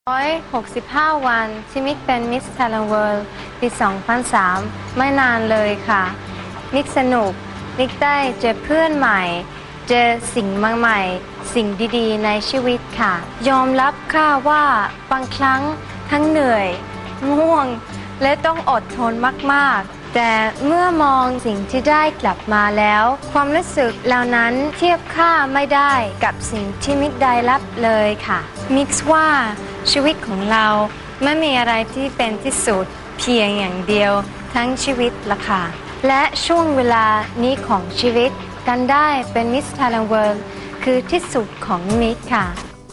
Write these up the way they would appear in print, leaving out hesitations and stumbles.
165 วันที่มิกเป็นมิสไทยแลนด์เวิลด์ปี 2003 ไม่นานเลยค่ะมิกสนุกมิกได้เจอเพื่อนใหม่เจอสิ่งใหม่ๆสิ่งดีๆในชีวิตค่ะยอมรับค่ะว่าบางครั้งทั้งเหนื่อยง่วงและต้องอดทนมากๆแต่เมื่อมองสิ่งที่ได้กลับมาแล้วความรู้สึกเหล่านั้นเทียบค่าไม่ได้กับสิ่งที่มิกได้รับเลยค่ะมิกว่าชีวิตของเราไม่มีอะไรที่เป็นที่สุดเพียงอย่างเดียวทั้งชีวิตละค่ะและช่วงเวลานี้ของชีวิตกันได้เป็นมิสไทยแลนด์เวิลด์คือที่สุดของมิกค่ะ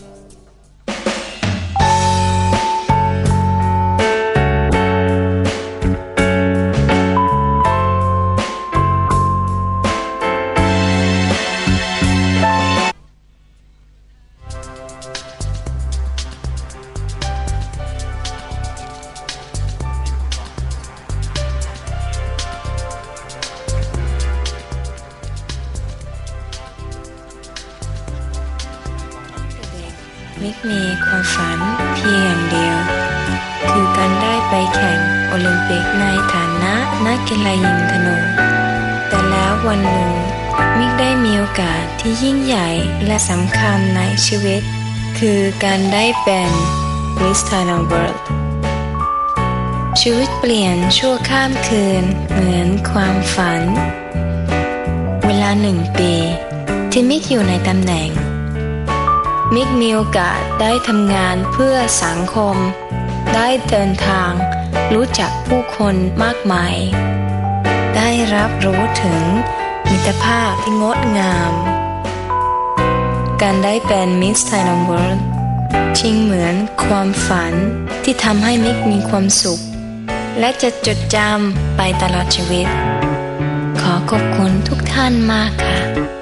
มิกมีความฝันเพียงอย่างเดียวคือการได้ไปแข่งโอลิมปิกในฐานะนักกีฬายิงธนูแต่แล้ววันหนึ่งมิกได้มีโอกาสที่ยิ่งใหญ่และสำคัญในชีวิตคือการได้เป็น Miss Thailand World ชีวิตเปลี่ยนชั่วข้ามคืนเหมือนความฝันเวลา1 ปีที่มิกอยู่ในตำแหน่งมิกมีโอกาสได้ทำงานเพื่อสังคมได้เดินทางรู้จักผู้คนมากมายได้รับรู้ถึงมิตรภาพที่งดงามการได้เป็น Miss Thailand World จริงเหมือนความฝันที่ทำให้มิกมีความสุขและจะจดจำไปตลอดชีวิตขอขอบคุณทุกท่านมากค่ะ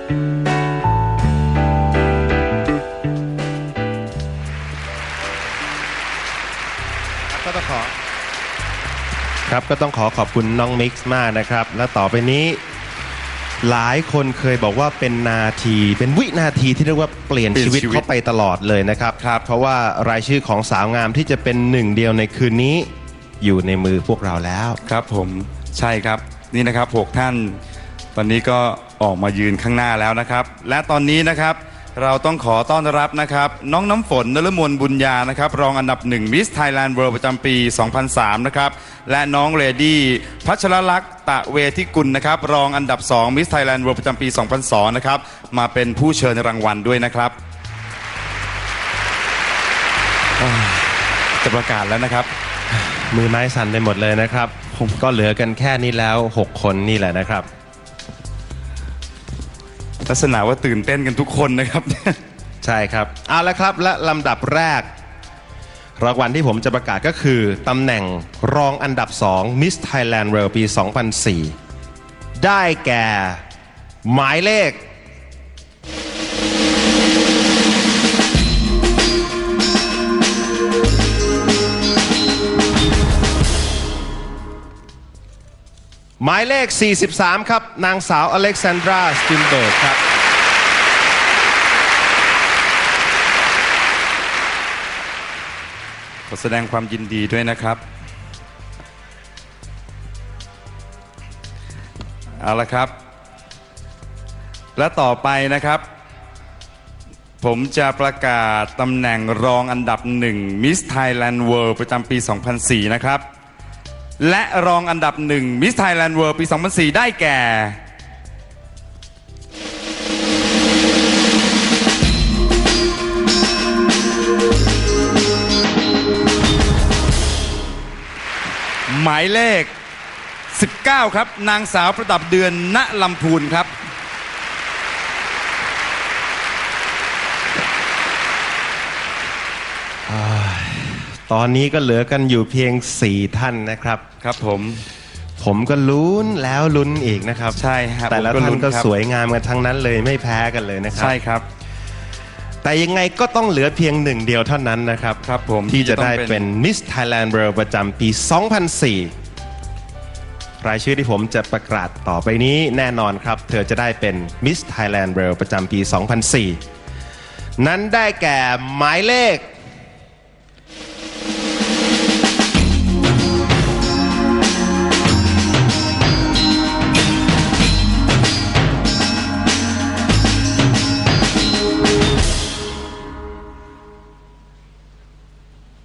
ก็ต้องขอขอบคุณน้องมิกซ์มากนะครับและต่อไปนี้หลายคนเคยบอกว่าเป็นนาทีเป็นวินาทีที่เรียกว่าเปลี่ยนชีวิตเขาไปตลอดเลยนะครับเพราะว่ารายชื่อของสาวงามที่จะเป็นหนึ่งเดียวในคืนนี้อยู่ในมือพวกเราแล้วครับผมใช่ครับนี่นะครับ6 ท่านตอนนี้ก็ออกมายืนข้างหน้าแล้วนะครับและตอนนี้นะครับเราต้องขอต้อนรับนะครับน้องน้ำฝนนฤมลบุญญานะครับรองอันดับ1 Miss Thailand World ประจำปี 2003 นะครับและน้องเรดี้พัชรลักษณ์ตะเวทิกุลนะครับรองอันดับ2 Miss Thailand World ประจำปี 2002 นะครับมาเป็นผู้เชิญรางวัลด้วยนะครับจะประกาศแล้วนะครับมือไม้สั่นไปหมดเลยนะครับผมก็เหลือกันแค่นี้แล้ว6 คนนี่แหละนะครับลักษณะว่าตื่นเต้นกันทุกคนนะครับใช่ครับเอาละครับและลำดับแรกรางวัลที่ผมจะประกาศก็คือตำแหน่งรองอันดับ2 Miss Thailand World ปี 2004 ได้แก่หมายเลขหมายเลข43ครับนางสาวอเล็กซานดราสตินเบิร์กครับขอแสดงความยินดีด้วยนะครับเอาละครับและต่อไปนะครับผมจะประกาศตำแหน่งรองอันดับ1 Miss Thailand World ประจำปี 2004 นะครับและรองอันดับ1 Miss Thailand World ปี 2004 ได้แก่หมายเลข19ครับนางสาวประดับเดือนณลำพูนครับตอนนี้ก็เหลือกันอยู่เพียง4 ท่านนะครับครับผมก็ลุ้นแล้วลุ้นอีกนะครับใช่ครับแต่ละท่านก็สวยงามกันทั้งนั้นเลยไม่แพ้กันเลยนะครับใช่ครับแต่ยังไงก็ต้องเหลือเพียง1 เดียวเท่านั้นนะครับครับผมที่จะได้เป็น Miss Thailand World ประจำปี 2004 รายชื่อที่ผมจะประกาศต่อไปนี้แน่นอนครับเธอจะได้เป็น Miss Thailand World ประจำปี 2004 นั้นได้แก่หมายเลข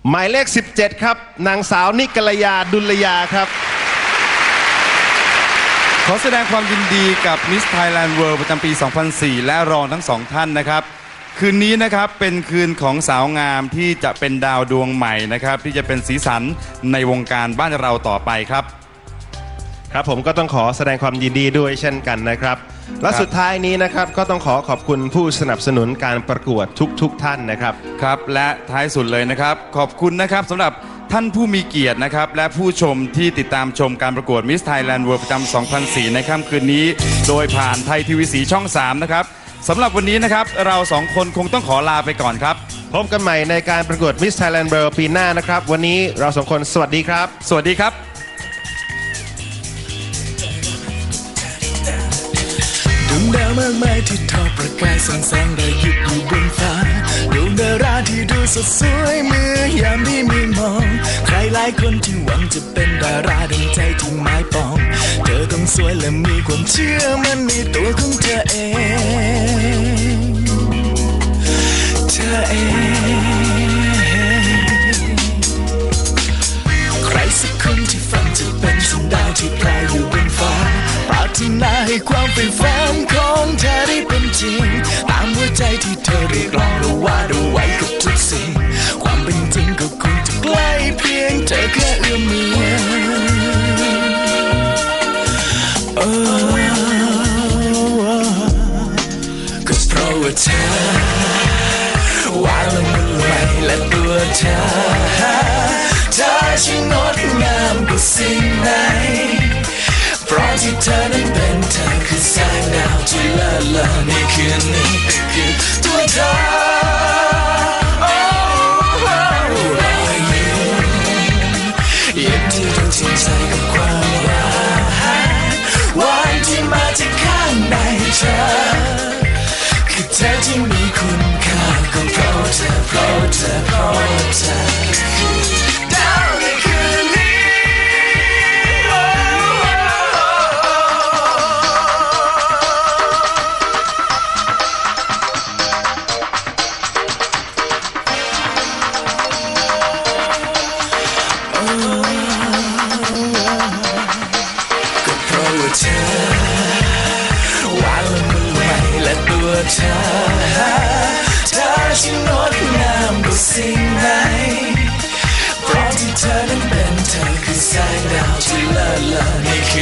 หมายเลข 17 ครับนางสาวนิกัลยาดุลยาครับขอแสดงความยินดีกับ Miss Thailand World ประจำปี 2004 และรองทั้งสองท่านนะครับคืนนี้นะครับเป็นคืนของสาวงามที่จะเป็นดาวดวงใหม่นะครับที่จะเป็นสีสันในวงการบ้านเราต่อไปครับครับผมก็ต้องขอแสดงความยินดีด้วยเช่นกันนะครับและสุดท้ายนี้นะครับก็ต้องขอบคุณผู้สนับสนุนการประกวดทุกท่านนะครับครับและท้ายสุดเลยนะครับขอบคุณนะครับสำหรับท่านผู้มีเกียรตินะครับและผู้ชมที่ติดตามชมการประกวด Miss Thailand World ประจำ 2004 ในค่ำคืนนี้โดยผ่านไทยทีวีสีช่อง 3 นะครับสำหรับวันนี้นะครับเราสองคนคงต้องขอลาไปก่อนครับพบกันใหม่ในการประกวด Miss Thailand World ปีหน้านะครับวันนี้เราสองคนสวัสดีครับสวัสดีครับดวงดาวมากมายที่ทอประกายส่องแสงระยิบอยู่บนฟ้าดวงดาราที่ดูสดสวยเมื่อยามที่มีมองใครหลายคนที่หวังจะเป็นดาราดวงใจที่หมายปองเธอต้องสวยและมีความเชื่อมันในตัวของเธอเองใครสักคนที่ฝันจะเป็นดวงดาวที่พลายอยู่บนฟ้าปรารถนาให้ความเป็นฝันของเธอได้เป็นจริงตามหัวใจที่เธอเรียกร้องและวาดเอาไว้กับทุกสิ่งความเป็นจริงก็คงจะใกล้เพียงเธอแค่เอื้อมมือก็เพราะว่าเธอวางละมุนไว้และตัวเธอช่างงดงามกว่าสิ่งไหนเพราะที่เธอนั้นเป็นเธอคือแสงดาวที่เลิศเลอในคืนนี้ก็คือตัวเธอรอยยิ้มที่ดูจริงใจกับความหวานหวานที่มาจากข้างในเธอคือเธอที่มีคุณค่าก็เพราะเธอเพราะเธอเพราะเธอดาวในคืนนี้ก็เพราะว่าเธอวางละมุนไว้และตัวเธอช่างงดงามกว่าสิ่งไหนเพราะที่เธอนั้นเป็นเธอคือแสงดาวที่เลิศเลอในคื